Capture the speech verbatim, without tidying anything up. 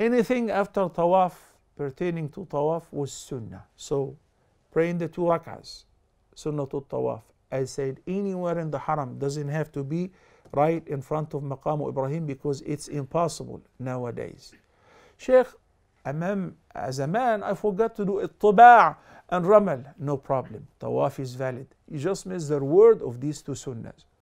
anything after tawaf pertaining to tawaf was sunnah. So praying the two rak'ahs, sunnah to tawaf. I said anywhere in the haram, doesn't have to be right in front of Maqam Ibrahim because it's impossible nowadays. Sheikh, Amam, as a man, I forgot to do ittibaa and ramal. No problem. Tawaf is valid. You just miss the word of these two sunnahs.